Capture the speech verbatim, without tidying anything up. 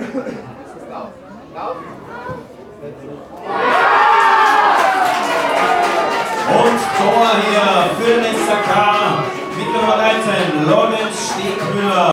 Und Tor hier für den S K mit Nummer dreizehn, Lorenz Stegmüller.